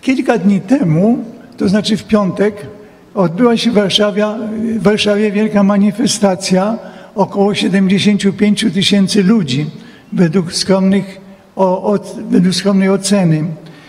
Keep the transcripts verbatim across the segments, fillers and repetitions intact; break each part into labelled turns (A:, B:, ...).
A: Kilka dni temu, to znaczy w piątek, odbyła się w Warszawie, w Warszawie wielka manifestacja, około siedemdziesiąt pięć tysięcy ludzi, według, skromnych, o, od, według skromnej oceny.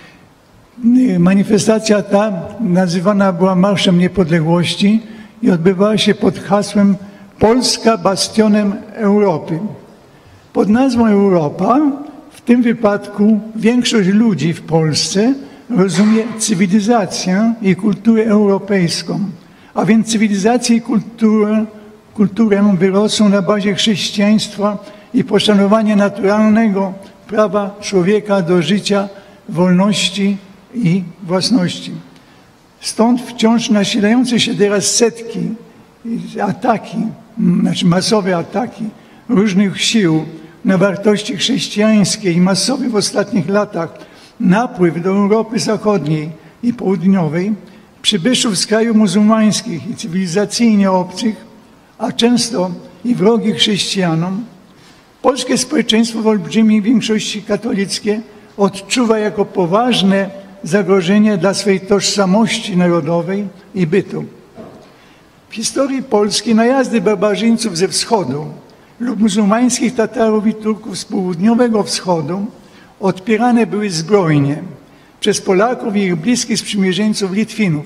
A: Manifestacja ta nazywana była Marszem Niepodległości i odbywała się pod hasłem Polska bastionem Europy. Pod nazwą Europa w tym wypadku większość ludzi w Polsce rozumie cywilizację i kulturę europejską, a więc cywilizację i kulturę, kulturę wyrosłą na bazie chrześcijaństwa i poszanowania naturalnego prawa człowieka do życia, wolności i własności. Stąd wciąż nasilające się teraz setki, ataki, znaczy masowe ataki różnych sił na wartości chrześcijańskie i masowy w ostatnich latach napływ do Europy Zachodniej i Południowej przybyszów z krajów muzułmańskich i cywilizacyjnie obcych, a często i wrogich chrześcijanom, polskie społeczeństwo w olbrzymiej większości katolickie odczuwa jako poważne zagrożenie dla swej tożsamości narodowej i bytu. W historii Polski najazdy barbarzyńców ze wschodu lub muzułmańskich Tatarów i Turków z południowego wschodu odpierane były zbrojnie przez Polaków i ich bliskich sprzymierzeńców Litwinów.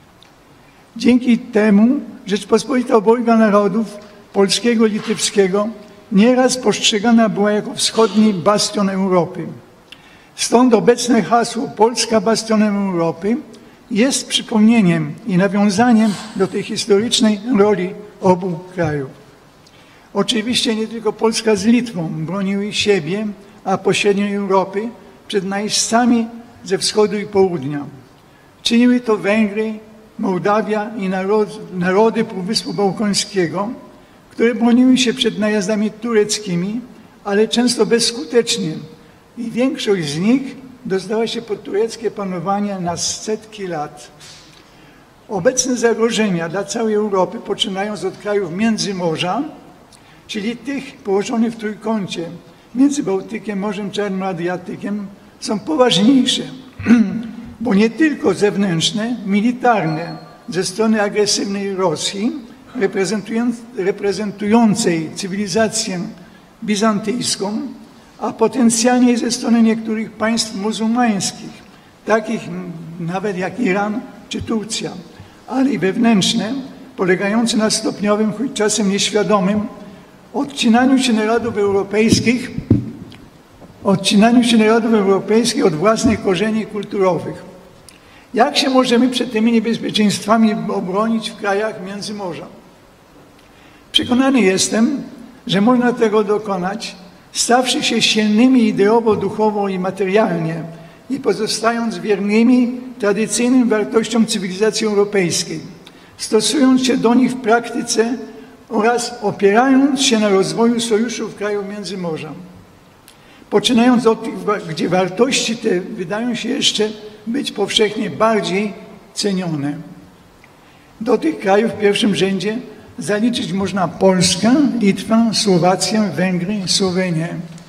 A: Dzięki temu Rzeczpospolita obojga narodów polskiego i litewskiego nieraz postrzegana była jako wschodni bastion Europy. Stąd obecne hasło Polska bastionem Europy jest przypomnieniem i nawiązaniem do tej historycznej roli obu krajów. Oczywiście nie tylko Polska z Litwą broniły siebie, a pośrednio Europy przed najeźdźcami ze wschodu i południa. Czyniły to Węgry, Mołdawia i narod, narody Półwyspu Bałkańskiego, które broniły się przed najazdami tureckimi, ale często bezskutecznie i większość z nich dostała się pod tureckie panowanie na setki lat. Obecne zagrożenia dla całej Europy, poczynając od krajów Międzymorza, czyli tych położonych w trójkącie między Bałtykiem, Morzem Czarnym a Adriatykiem, są poważniejsze, bo nie tylko zewnętrzne, militarne, ze strony agresywnej Rosji, reprezentującej cywilizację bizantyjską, a potencjalnie ze strony niektórych państw muzułmańskich, takich nawet jak Iran czy Turcja, ale i wewnętrzne, polegające na stopniowym, choć czasem nieświadomym, odcinaniu się narodów europejskich, odcinaniu się narodów europejskich od własnych korzeni kulturowych. Jak się możemy przed tymi niebezpieczeństwami obronić w krajach Międzymorza? Przekonany jestem, że można tego dokonać, stawszy się silnymi ideowo, duchowo i materialnie i pozostając wiernymi tradycyjnym wartościom cywilizacji europejskiej, stosując się do nich w praktyce oraz opierając się na rozwoju sojuszów krajów Międzymorza. Poczynając od tych, gdzie wartości te wydają się jeszcze być powszechnie bardziej cenione. Do tych krajów w pierwszym rzędzie zaliczyć można Polskę, Litwę, Słowację, Węgry, Słowenię.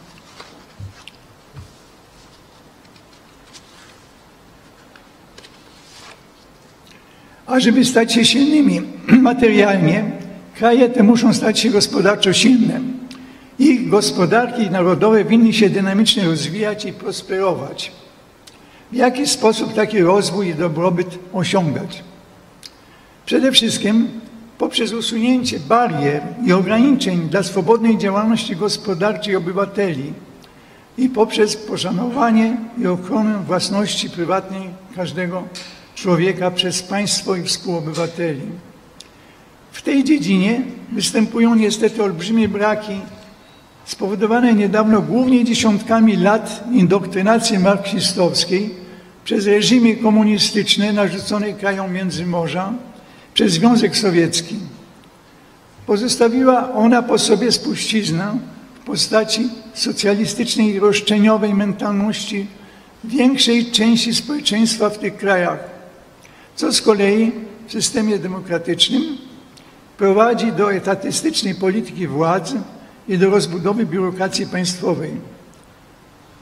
A: A żeby stać się silnymi materialnie, kraje te muszą stać się gospodarczo silne. Ich gospodarki narodowe winny się dynamicznie rozwijać i prosperować. W jaki sposób taki rozwój i dobrobyt osiągać? Przede wszystkim poprzez usunięcie barier i ograniczeń dla swobodnej działalności gospodarczej obywateli i poprzez poszanowanie i ochronę własności prywatnej każdego człowieka przez państwo i współobywateli. W tej dziedzinie występują niestety olbrzymie braki spowodowane niedawno głównie dziesiątkami lat indoktrynacji marksistowskiej przez reżimy komunistyczne narzucone krajom Międzymorza przez Związek Sowiecki. Pozostawiła ona po sobie spuściznę w postaci socjalistycznej i roszczeniowej mentalności większej części społeczeństwa w tych krajach, co z kolei w systemie demokratycznym prowadzi do etatystycznej polityki władzy i do rozbudowy biurokracji państwowej.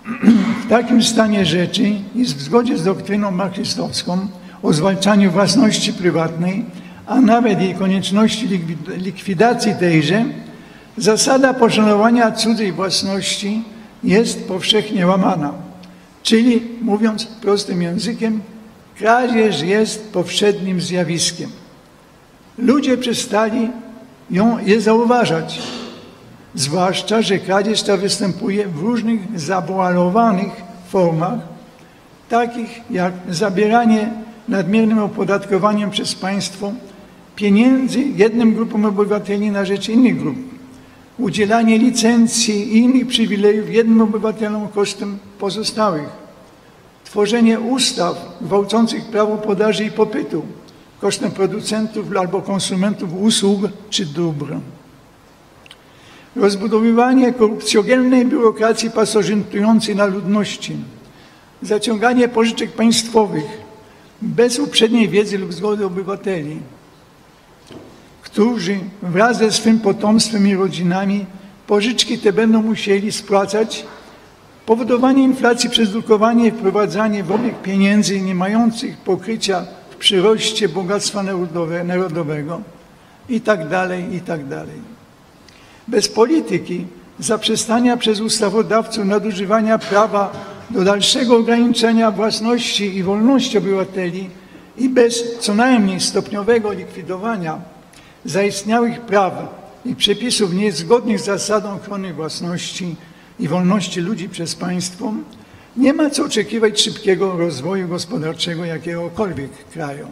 A: W takim stanie rzeczy jest w zgodzie z doktryną marksistowską o zwalczaniu własności prywatnej, a nawet jej konieczności likwidacji tejże, zasada poszanowania cudzej własności jest powszechnie łamana. Czyli, mówiąc prostym językiem, kradzież jest powszednim zjawiskiem. Ludzie przestali ją je zauważać, zwłaszcza że kradzież ta występuje w różnych zawoalowanych formach, takich jak zabieranie nadmiernym opodatkowaniem przez państwo pieniędzy jednym grupom obywateli na rzecz innych grup, udzielanie licencji i innych przywilejów jednym obywatelom kosztem pozostałych, tworzenie ustaw gwałcących prawo podaży i popytu kosztem producentów albo konsumentów usług czy dóbr. Rozbudowywanie korupcjogennej biurokracji pasożytującej na ludności, zaciąganie pożyczek państwowych bez uprzedniej wiedzy lub zgody obywateli, którzy wraz ze swym potomstwem i rodzinami pożyczki te będą musieli spłacać, powodowanie inflacji przez drukowanie i wprowadzanie w obieg pieniędzy nie mających pokrycia w przyroście bogactwa narodowego i tak dalej, i tak dalej. Bez polityki zaprzestania przez ustawodawców nadużywania prawa do dalszego ograniczenia własności i wolności obywateli i bez co najmniej stopniowego likwidowania zaistniałych praw i przepisów niezgodnych z zasadą ochrony własności i wolności ludzi przez państwo, nie ma co oczekiwać szybkiego rozwoju gospodarczego jakiegokolwiek kraju.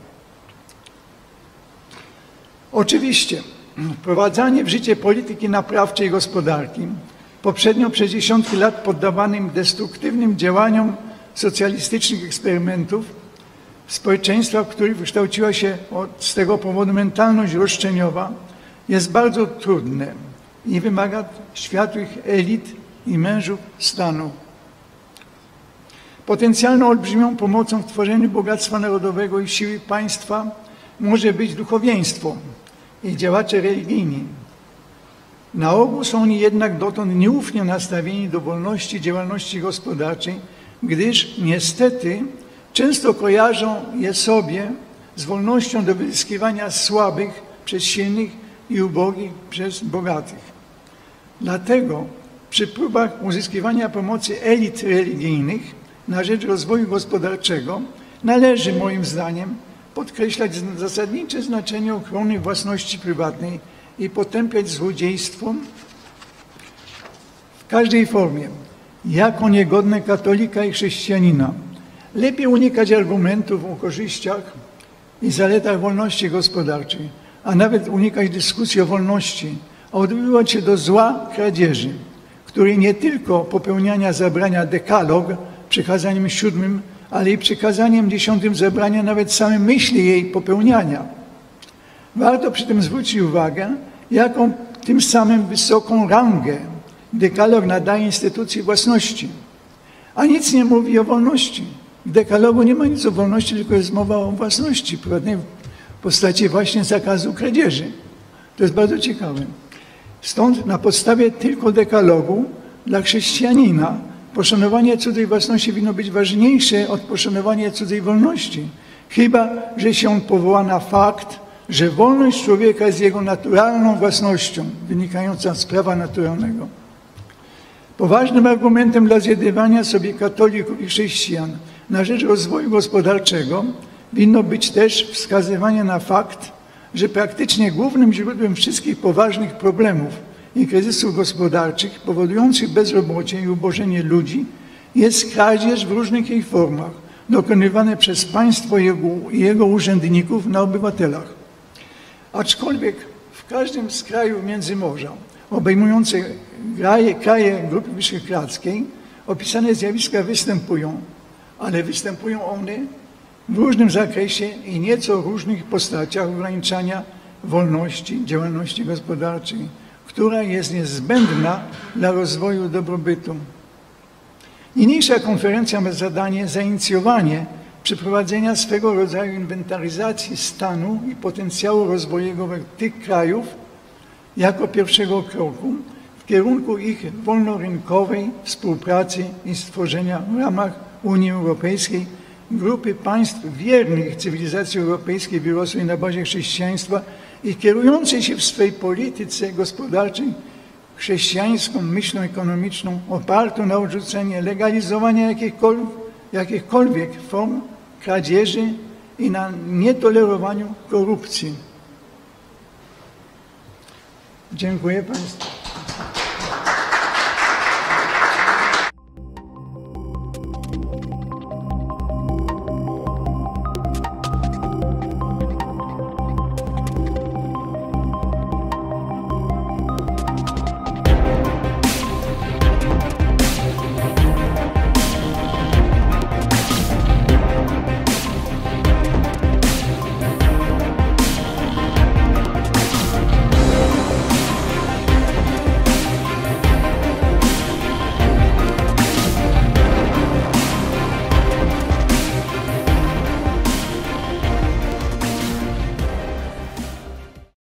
A: Oczywiście wprowadzanie w życie polityki naprawczej gospodarki, poprzednio przez dziesiątki lat poddawanym destruktywnym działaniom socjalistycznych eksperymentów w społeczeństwach, w których wykształciła się z tego powodu mentalność roszczeniowa, jest bardzo trudne i wymaga światłych elit i mężów stanu. Potencjalną olbrzymią pomocą w tworzeniu bogactwa narodowego i siły państwa może być duchowieństwo i działacze religijni. Na ogół są oni jednak dotąd nieufnie nastawieni do wolności działalności gospodarczej, gdyż niestety często kojarzą je sobie z wolnością do wyzyskiwania słabych przez silnych i ubogich przez bogatych. Dlatego przy próbach uzyskiwania pomocy elit religijnych na rzecz rozwoju gospodarczego należy moim zdaniem podkreślać zasadnicze znaczenie ochrony własności prywatnej i potępiać złodziejstwo w każdej formie, jako niegodne katolika i chrześcijanina. Lepiej unikać argumentów o korzyściach i zaletach wolności gospodarczej, a nawet unikać dyskusji o wolności, a odbywać się do zła kradzieży, której nie tylko popełniania zabrania dekalog przykazaniem siódmym, ale i przykazaniem dziesiątym zabrania nawet same myśli jej popełniania. Warto przy tym zwrócić uwagę, jaką tym samym wysoką rangę dekalog nadaje instytucji własności, a nic nie mówi o wolności. W dekalogu nie ma nic o wolności, tylko jest mowa o własności prywatnej w postaci właśnie zakazu kradzieży. To jest bardzo ciekawe. Stąd na podstawie tylko dekalogu dla chrześcijanina poszanowanie cudzej własności winno być ważniejsze od poszanowania cudzej wolności, chyba że się powoła na fakt, że wolność człowieka jest jego naturalną własnością, wynikającą z prawa naturalnego. Poważnym argumentem dla zjedywania sobie katolików i chrześcijan na rzecz rozwoju gospodarczego winno być też wskazywanie na fakt, że praktycznie głównym źródłem wszystkich poważnych problemów i kryzysów gospodarczych powodujących bezrobocie i ubożenie ludzi jest kradzież w różnych jej formach, dokonywane przez państwo i jego, jego urzędników na obywatelach. Aczkolwiek w każdym z krajów Międzymorza, obejmujących kraje, kraje Grupy Wyszehradzkiej, opisane zjawiska występują, ale występują one w różnym zakresie i nieco różnych postaciach ograniczania wolności działalności gospodarczej, która jest niezbędna dla rozwoju dobrobytu. Niniejsza konferencja ma zadanie zainicjowanie przeprowadzenia swego rodzaju inwentaryzacji stanu i potencjału rozwojowego tych krajów jako pierwszego kroku w kierunku ich wolnorynkowej współpracy i stworzenia w ramach Unii Europejskiej grupy państw wiernych cywilizacji europejskiej wyrosłej na bazie chrześcijaństwa i kierującej się w swej polityce gospodarczej chrześcijańską myślą ekonomiczną opartą na odrzuceniu legalizowania jakichkolwiek, jakichkolwiek form kradzieży i na nietolerowaniu korupcji. Dziękuję Państwu.